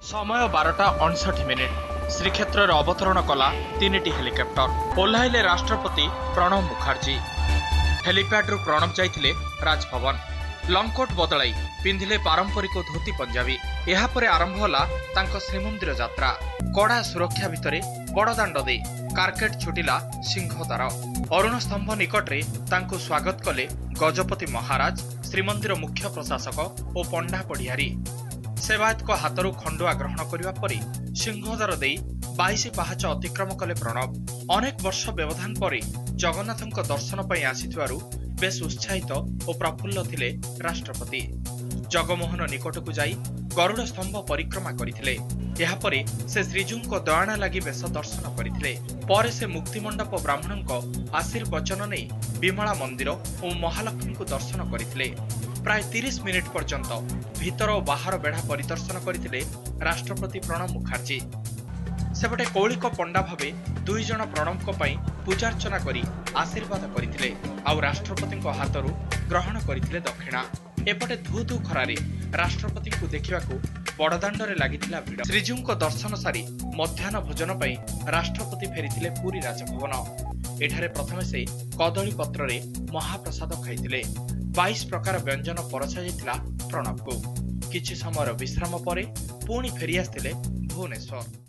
समय 12:59 श्रीक्षेत्र अवतरण कला 3टी हेलिकप्टर ओह्लाइले राष्ट्रपति प्रणब मुखर्जी। हेलीपैड्रु प्रणब जाइथिले राजभवन। लंगकोट बदलाई पिंधिले पारंपरिक धोती पंजाबी। एहापरे आरंभ होला तांको श्रीमंदिर यात्रा। कड़ा सुरक्षा भितरे बड़दाण्ड दे कारकेट छुटिला सिंहद्वार। अरुण स्तंभ निकटरे तांको स्वागत कले गजपति महाराज, श्रीमंदिर मुख्य प्रशासक और पंडा पढ़ियारी। सेवायत को हाथरू खंडुआ ग्रहण करने पर सिंहद्वार दे 22 पाहाच अतिक्रम कले प्रणब। अनेक वर्ष व्यवधान पर जगन्नाथ दर्शन पर आसीथिबारु बेस उत्साहित और प्रफुल्ल थिले राष्ट्रपति। जगमोहन निकट को जाई गरुड़ स्तंभ परिक्रमा करथिले। एहापरे से श्रीजूंको दयाना लगी बेस दर्शन करथिले। परे से मुक्तिमंडप ब्राह्मणों आशीर्वचन नहीं विमला मंदिर और महालक्ष्मी को दर्शन करथिले। प्राय 30 मिनिट पर्यंत भीतर और बाहर बेढ़ा परिदर्शन करथिले राष्ट्रपति प्रणब मुखर्जी। सेपटे कौलिक पंडा भावे 2 जण प्रणब पूजार्चना करी आशीर्वाद करथिले आउ राष्ट्रपति हाथरू ग्रहण करथिले दक्षिणा। एपटे धू धू खरारे राष्ट्रपति को देखिबाकू बड़दाण्डरे लागिथिला भिड़। श्रीजूंको दर्शन सारी मध्याह्न भोजन पई राष्ट्रपति फेरिथिले पुरी राजभवन। एठारे प्रथमे से कदली पत्र रे महाप्रसाद खाइथिले। 22 प्रकार व्यंजन परसा जाइथिला प्रणब को। किछि समय विश्राम परे पुणी फेरी आस्थिले भुवनेश्वर।